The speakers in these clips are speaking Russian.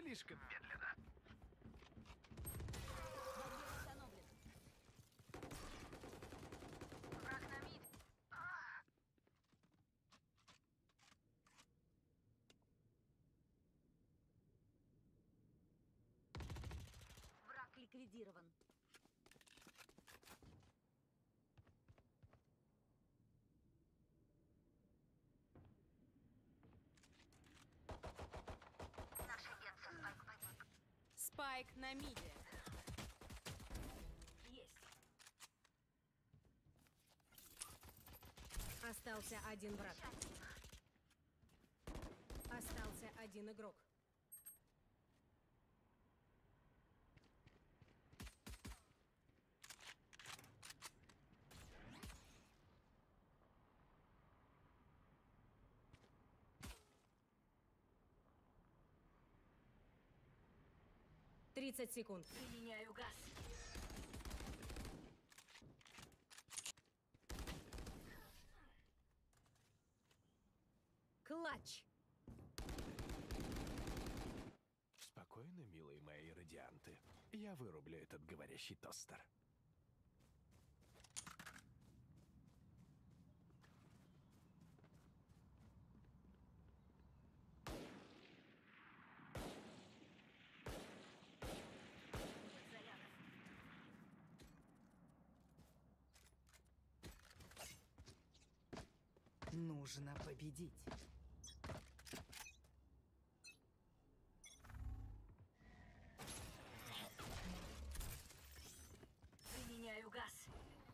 Слишком медленно. Враг на мид. Враг ликвидирован. Наш агент со Спайк погиб. Спайк на миде. Есть. Остался один враг. Остался один игрок. Тридцать секунд. Применяю газ. Клатч. Спокойно, милые мои радианты. Я вырублю этот говорящий тостер. Нужно победить. Применяю газ.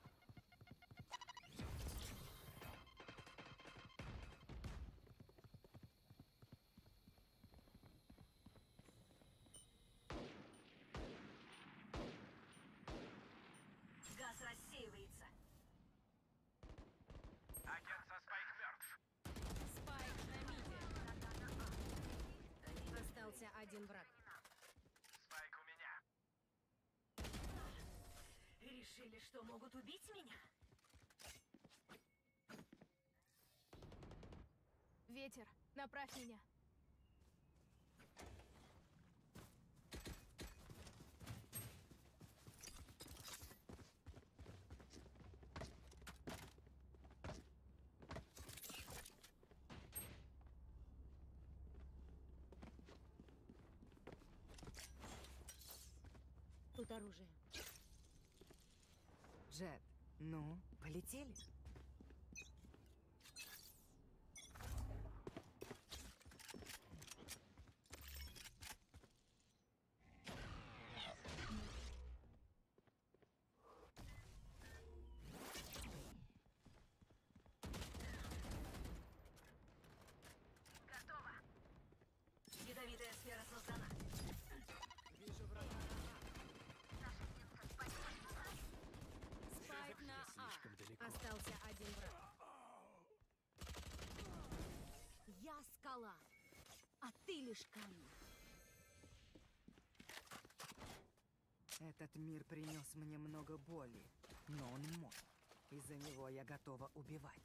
Газ рассеивается. Агент со Спайк мертв. Спайк на миде. Остался один враг. Спайк у меня. Решили, что могут убить меня? Ветер, направь меня. Тут оружие. Джет, ну, полетели? Готово. Ядовитая сфера создана. Вижу врага. Наш агент со Спайк погиб. Спайк на Слишком А. далеко. Остался один враг. Я скала, а ты лишь камень. Этот мир принес мне много боли, но он мой. Из-за него я готова убивать.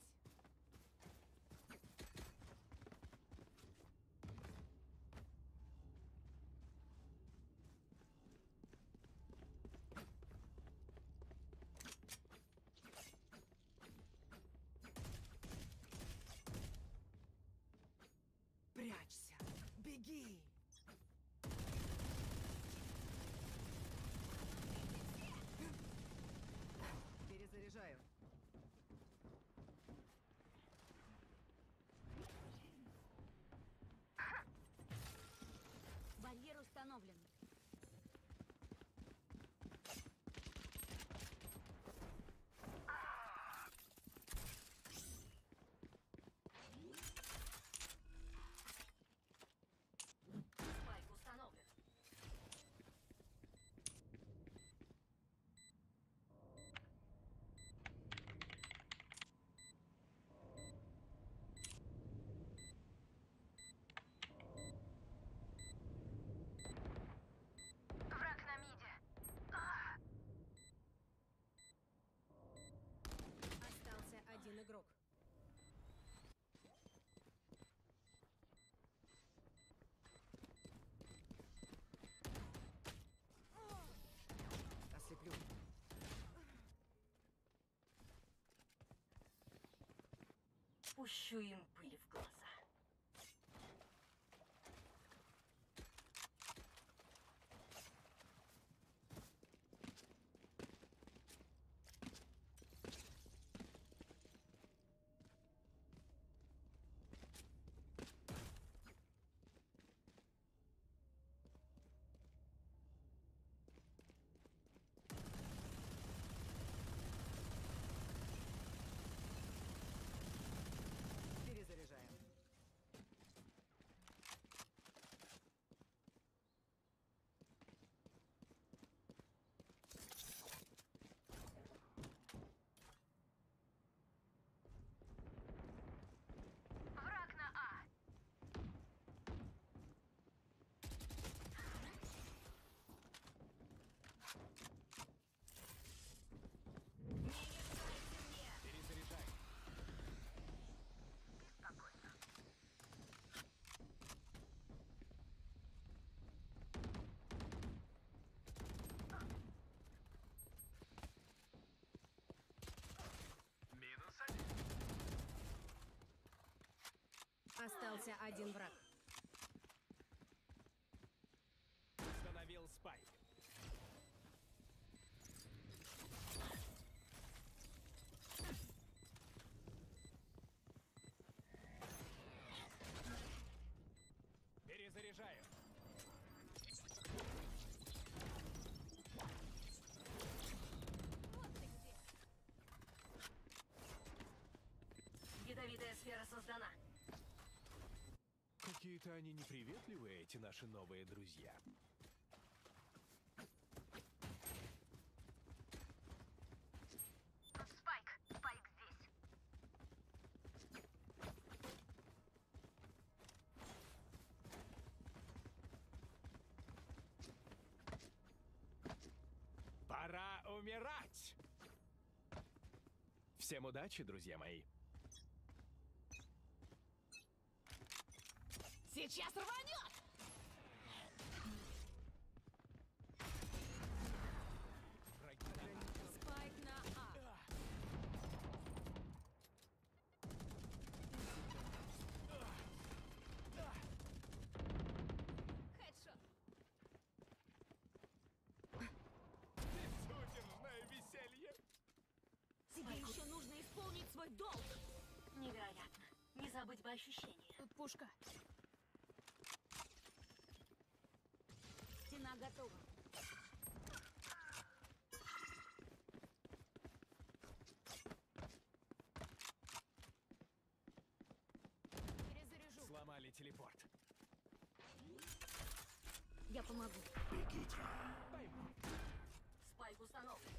Прячься! Беги! Перезаряжаю. Барьер установлен. Пущу им пыль в глаза. Перезаряжаем. Враг на А. Перезаряжай. Остался один враг. Установил спайк. Перезаряжаю. Вот ты где. Ядовитая сфера создана. Какие-то они неприветливые, эти наши новые друзья. Тут спайк. Спайк здесь. Пора умирать! Всем удачи, друзья мои. Сейчас рванет! Враги на Спайк на А. Хедшот. безудержное веселье. Тебе еще нужно исполнить свой долг. Невероятно. Не забыть бы ощущения. Тут пушка. Стена готова. Перезаряжу. Сломали телепорт. Я помогу. Пойму. Спайк установлен.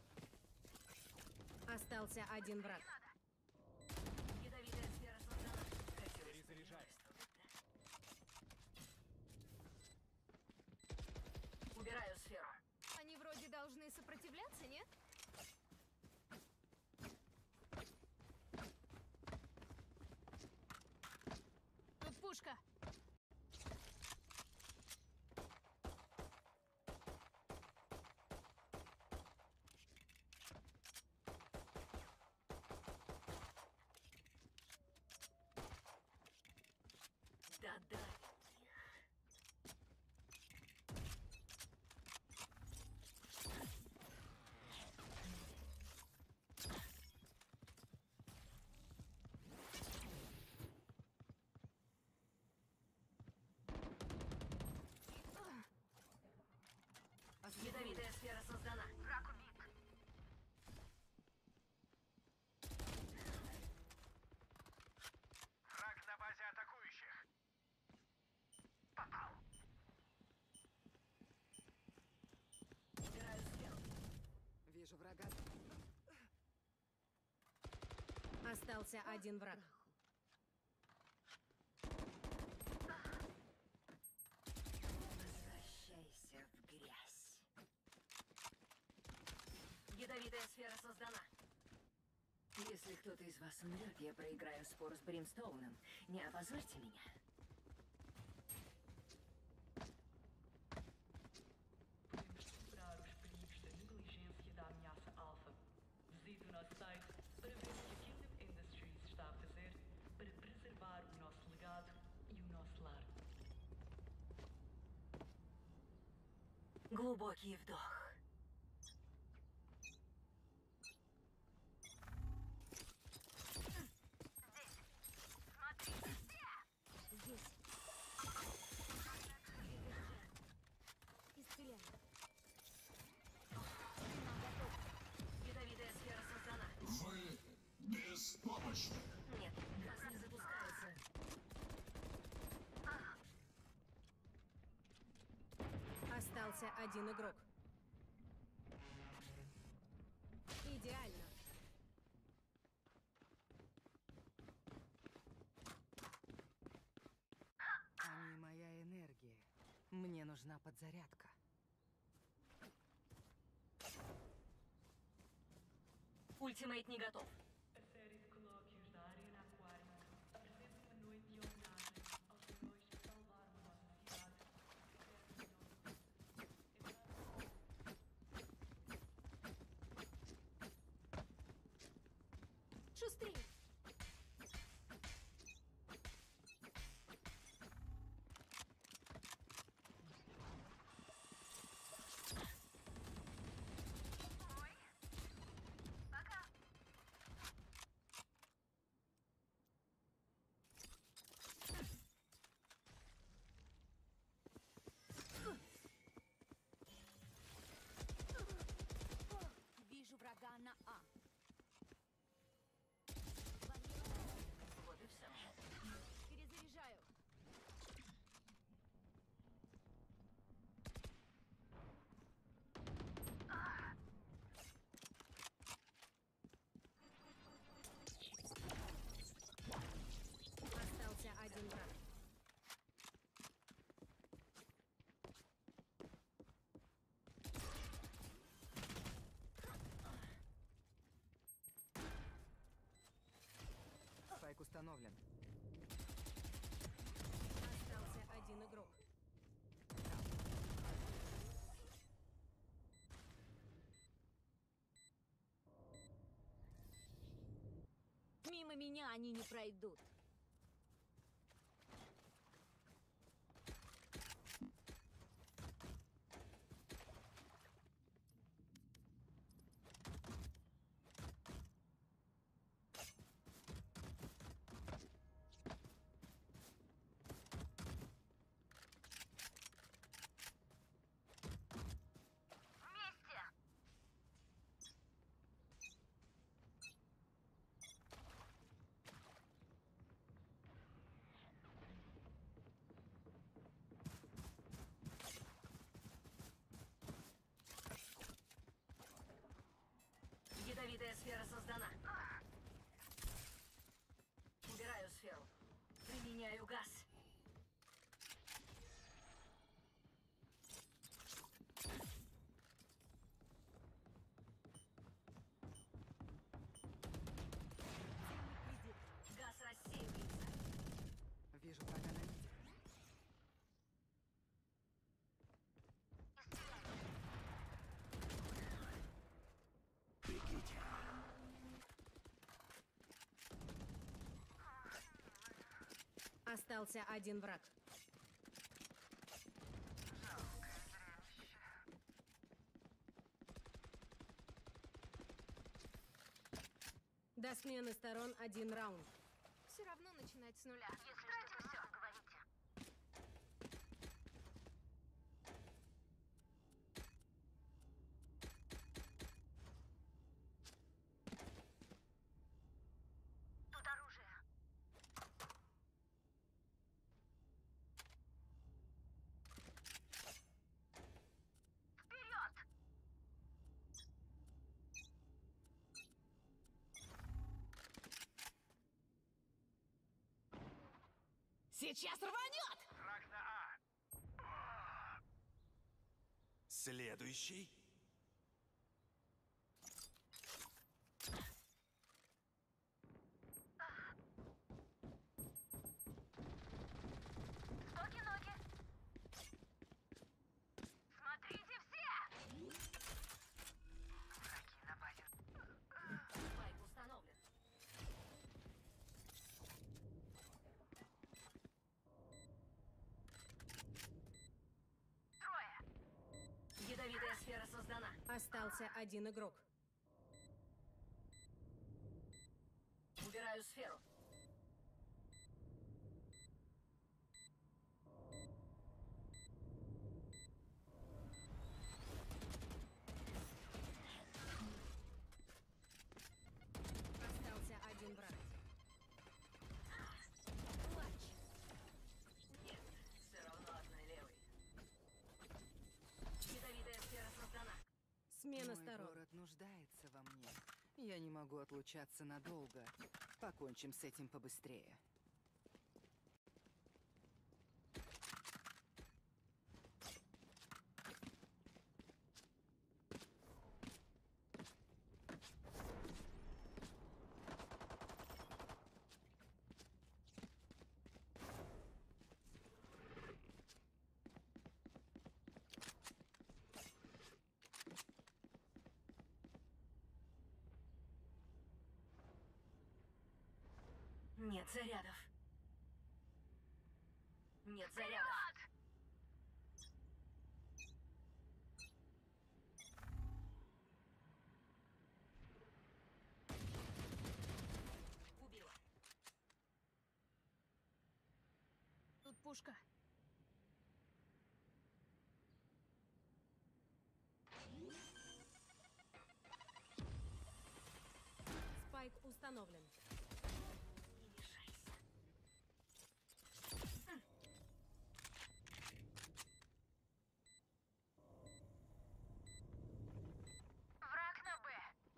Остался один враг. Ядовитая сфера создана. Хотелось бы Перезаряжаю. Убираю сферу. Они вроде должны сопротивляться, нет? Тут пушка. Да-да. Ядовитая сфера создана. Враг убит. Враг на базе атакующих. Попал. Убираю сферу. Вижу врага. Остался один враг. Возвращайся в грязь. Ядовитая сфера создана. Если кто-то из вас умрет, я проиграю спор с Бримстоуном. Не опозорьте меня. Para os perigos da negligência da ameaça alfa. Visite o nosso site para ver o que a Kingdom Industries está a fazer Глубокий вдох. Здесь. Исцеляю. Нам готов. Ядовитая сфера создана. Вы беспомощны. Нет, газ не запускается. Остался один игрок. Идеально. Они моя энергия. Мне нужна подзарядка. Ультимейт не готов. A série de colóquios da Arena Aquária apresenta uma noite de homenagem aos heróis que salvaram a nossa cidade. Шустрее. Вижу врага на А. Вот и все. Перезаряжаю. Остался один враг. Спайк установлен. Остался один игрок. Мимо меня они не пройдут. Ядовитая сфера создана. Убираю сферу. Применяю газ. Газ рассеивается. Вижу врага на виде. Бегите. Остался один враг. До смены сторон один раунд. Все равно начинать с нуля. Сейчас рванет! Враг на А. Следующий. Ноги-ноги. Смотрите все! Враги на базе. Спайк установлен. Трое. Остался один игрок. Убираю сферу. Остался один враг. Нет, все равно одной левой. Ядовитая сфера создана. Смена Мой сторон. город нуждается во мне. Я не могу отлучаться надолго. Покончим с этим побыстрее. Нет зарядов. Нет зарядов. Убила. Тут пушка. Спайк установлен. Не мешайся. Враг на Б.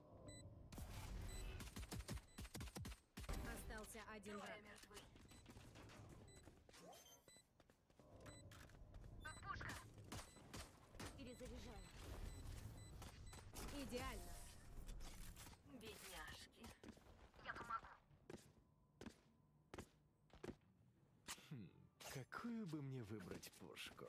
Остался один Трое враг. мертвы. Тут пушка. Перезаряжаю. Идеально. Бедняжки. Я помогу. Какую бы мне выбрать пушку?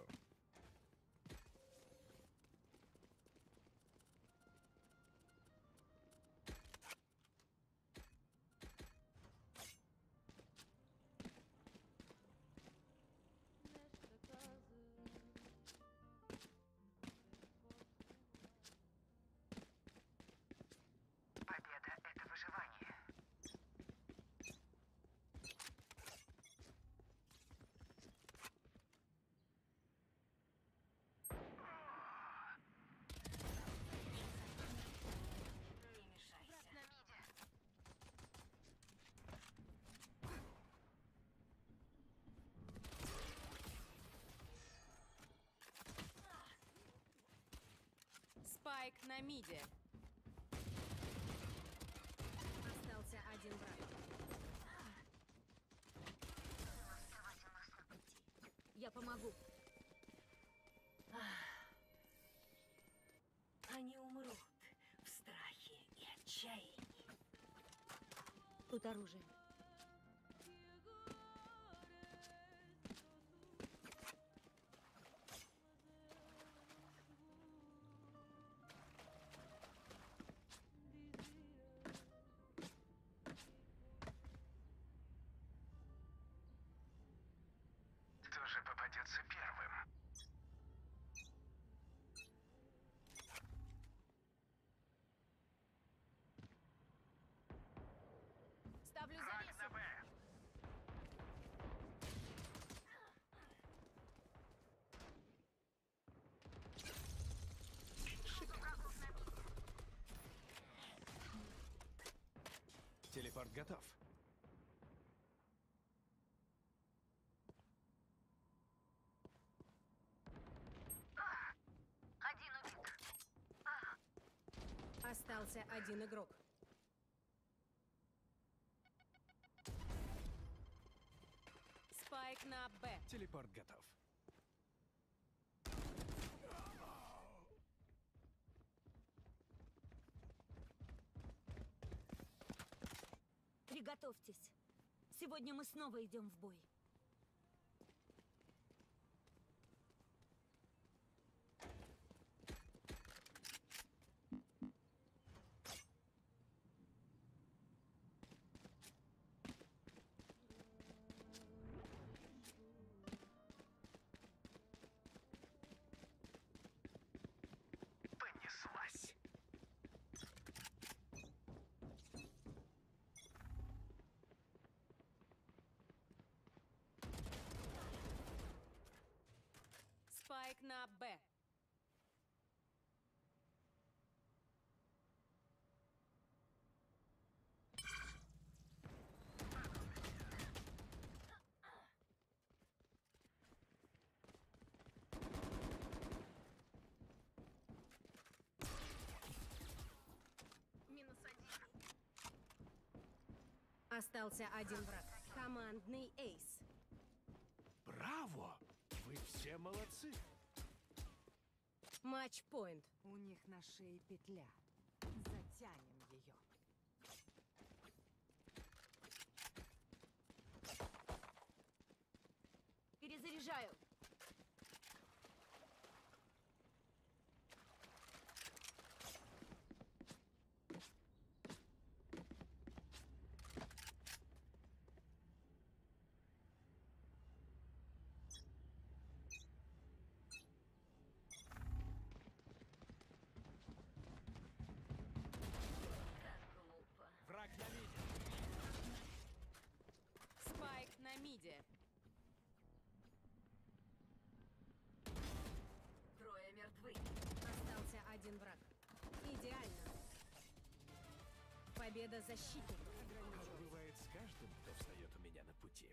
Победа — это выживание. Не мешайся. На миде. Спайк на миде. Остался один враг. Я помогу. Они умрут в страхе и отчаянии. Тут оружие. Кто же попадется первым? Ставлю Враг завесу. на Б. Телепорт готов. Один убит. Остался один игрок. Спайк на Б. Телепорт готов. Приготовьтесь. Сегодня мы снова идем в бой. Понеслась. Спайк на Б. Остался один враг. Командный эйс. Браво! Вы все молодцы! Матч-пойнт. У них на шее петля. Затянем ее. Перезаряжаю. Глупо. Враг на миде! Спайк на миде. Трое мертвы. Остался один враг. Идеально. Победа защитников. Так бывает с каждым, кто встает у меня на пути.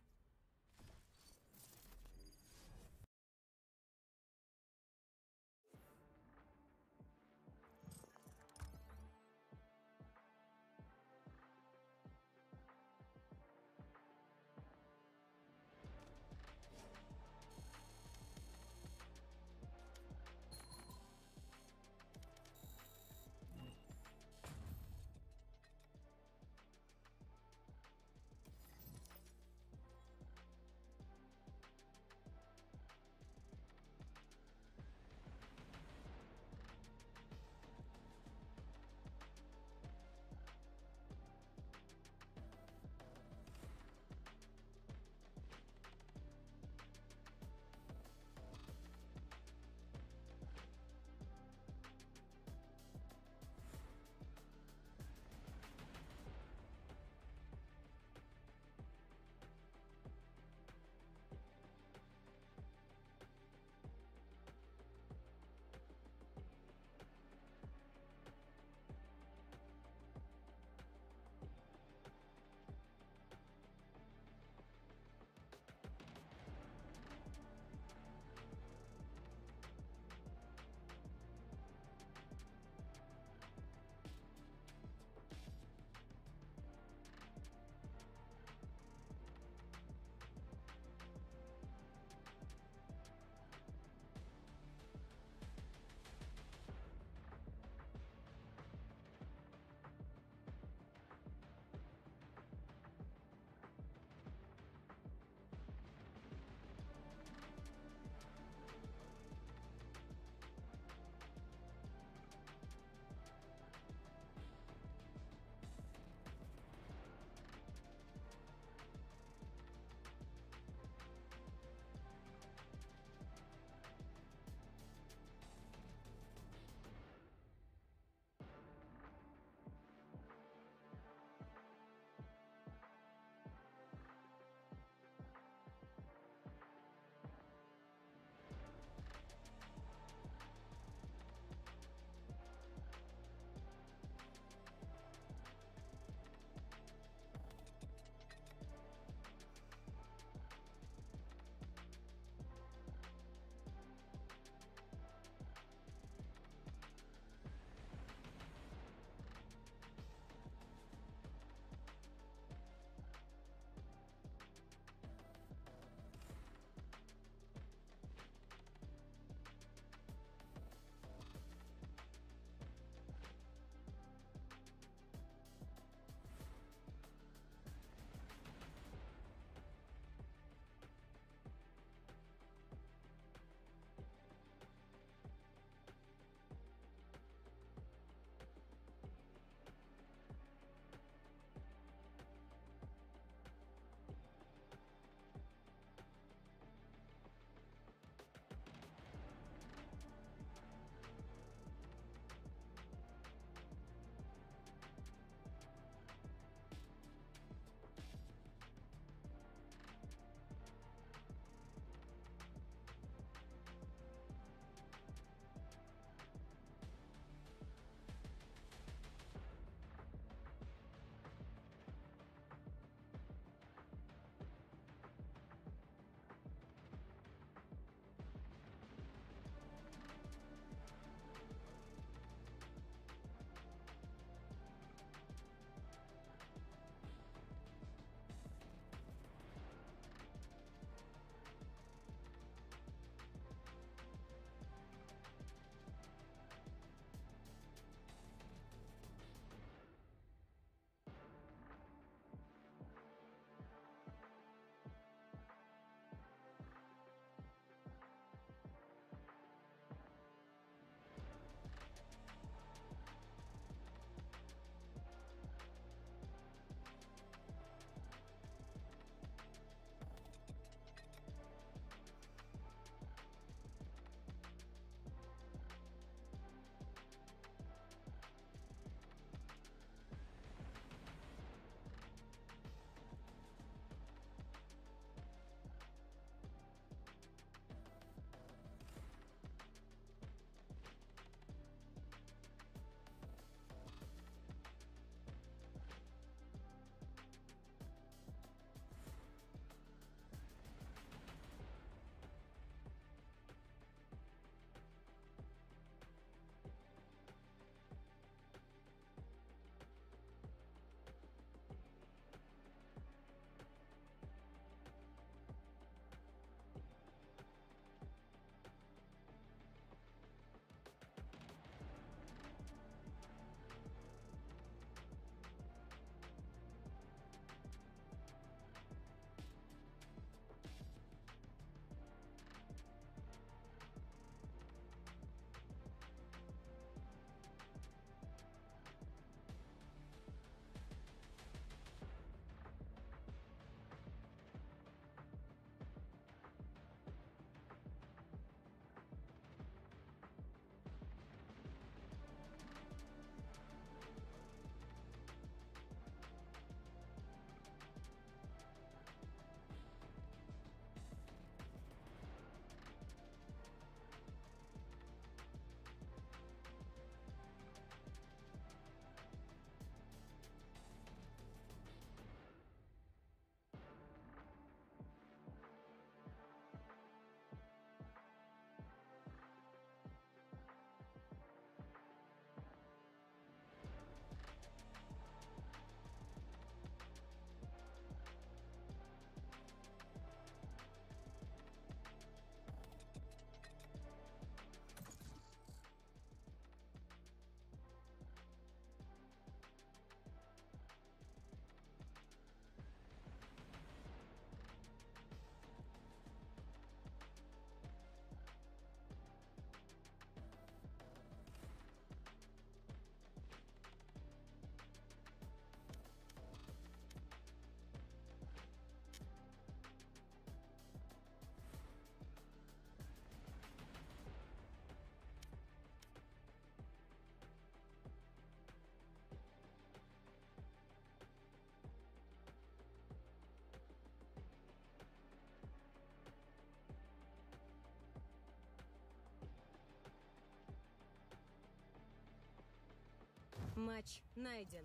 Матч найден.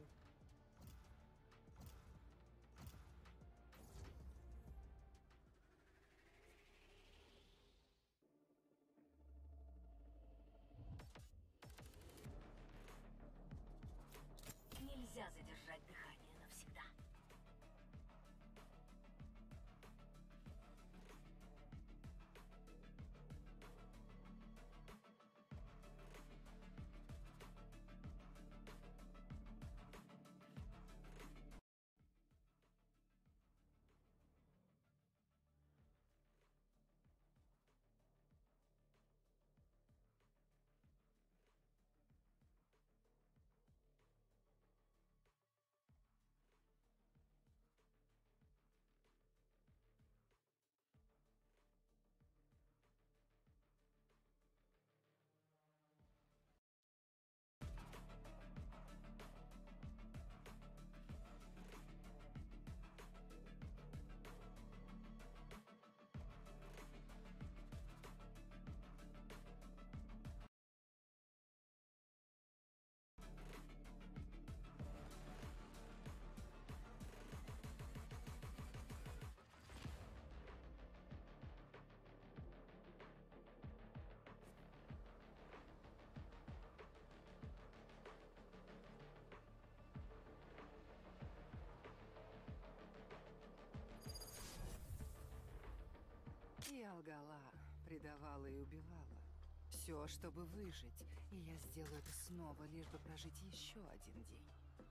Нельзя задержать дыхание навсегда. Я лгала, предавала и убивала. Все, чтобы выжить. И я сделаю это снова, лишь бы прожить еще один день.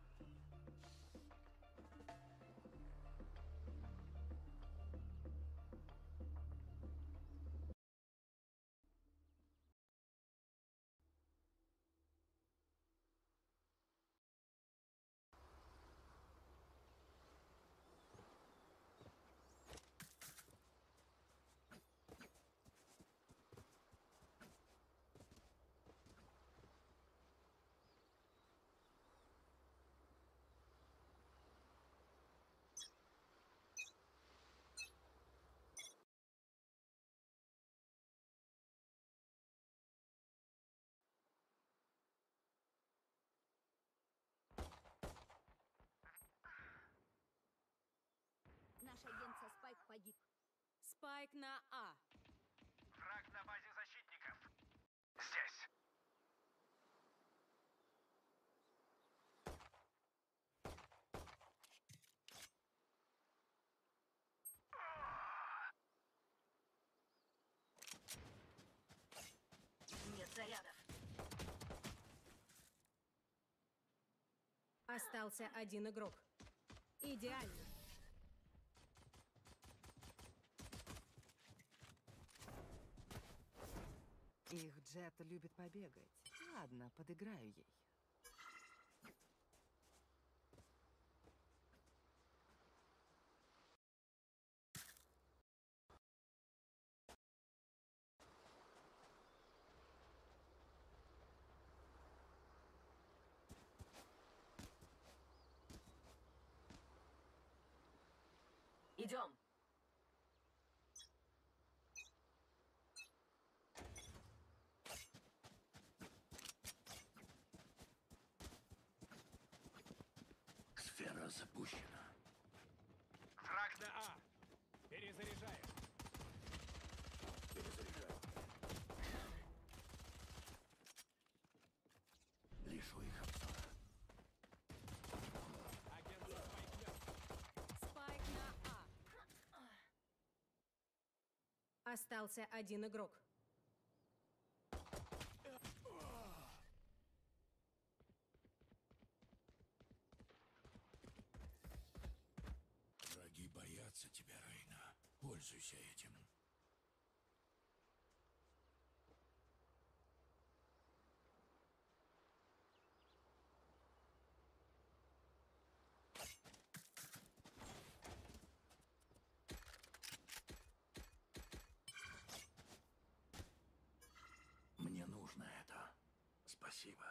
Наш агент со Спайк погиб. Спайк на А. Враг на базе защитников. Здесь. Нет зарядов. Остался один игрок. Идеально. Их Джет любит побегать. Ладно, подыграю ей. Идем. Сфера запущена. Враг На А. Перезаряжаю. Перезаряжаю. Лишу их обзора. Агент Спайк мертв. Спайк на А. Остался один игрок. Враги боятся тебя, Рейна. Пользуйся этим. Мне нужно это. Спасибо.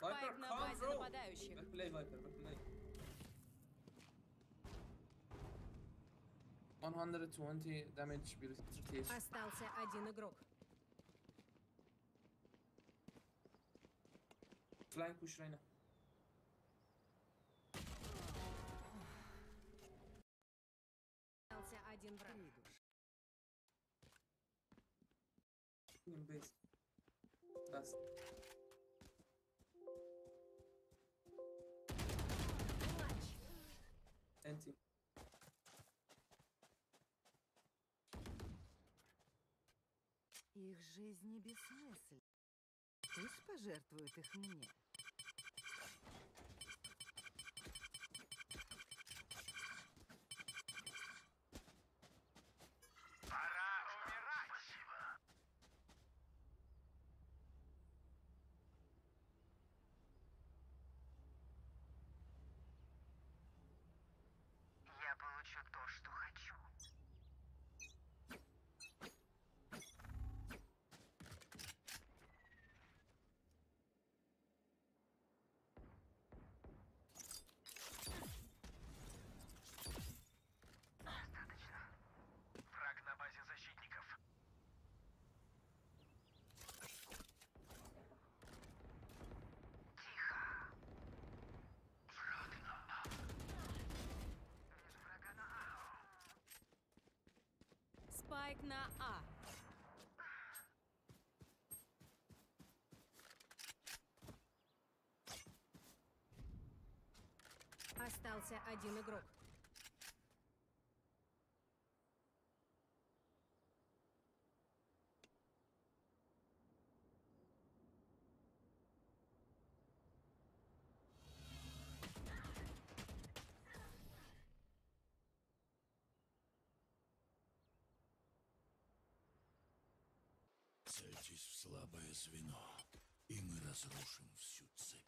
Спайк на come, базе bro. нападающих. Backplay, Viper, backplay. 120 damage, bir TS. Остался один игрок. Flying push Reyna. Остался один враг. In base. Last. Anti. Их жизни бессмысленны. Пусть пожертвуют их мне. Пора умирать. Я получу то, что хочу. Достаточно. Враг на базе защитников. Тихо. Враг на А. Вижу врага на А. Спайк на А. Остался один игрок. Цельтесь в слабое звено, и мы разрушим всю цепь.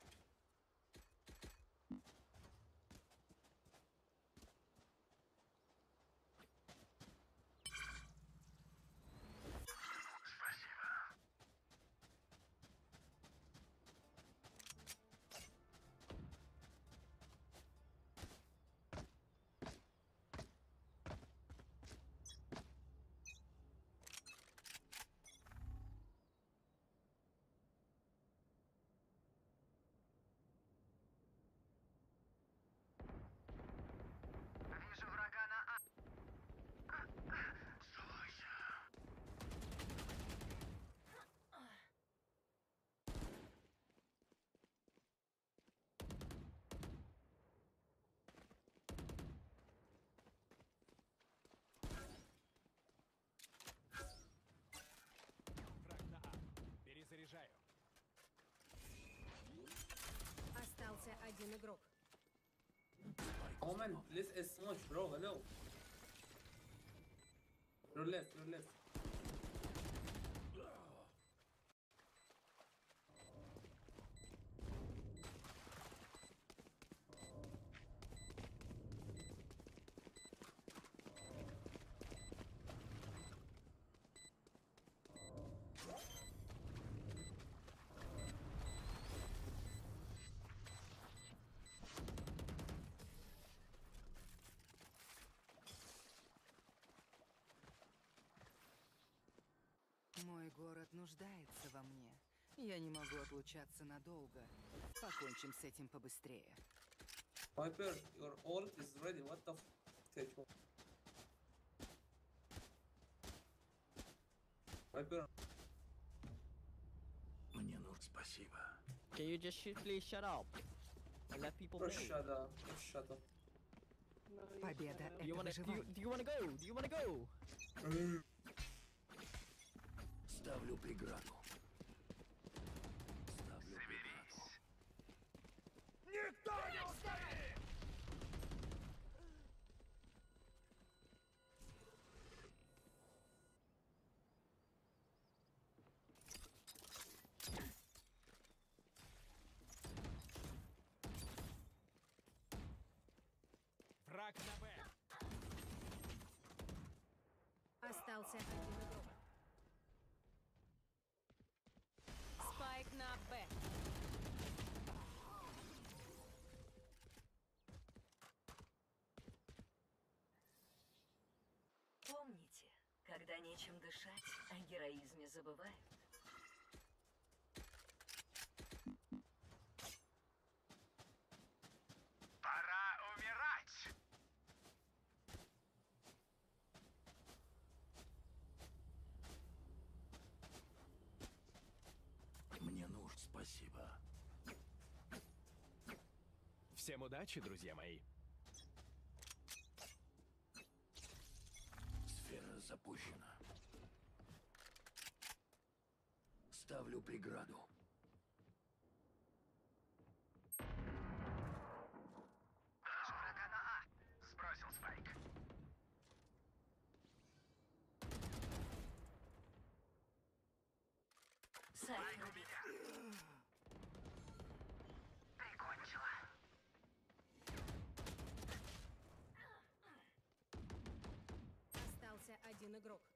Спасибо. Вижу врага на А. Слойся. Враг на А. Перезаряжаю. Остался один игрок. Oh man, less is so much, bro. Hello. You're left, you're left. Мой город нуждается во мне. Я не могу отлучаться надолго. Покончим с этим побыстрее. Viper, your ult is ready. What the f? Viper, Мне нужно спасибо. Can you just please shut up and let people bro, play? shut up. Shut up. Победа — Do you это wanna выживание. do you wanna go? Do you wanna go? Ставлю преграду. Ставлю преграду. Никто не устоит! Враг на Б. Остался один игрок. Спайк на Б. Когда нечем дышать, о героизме забывают. Пора умирать! Мне нужно. Спасибо. Всем удачи, друзья мои. Сфера запущена. Ставлю преграду. Вижу врага на А. Сбросил спайк. Сайфер убит. Прикончила. Остался один игрок.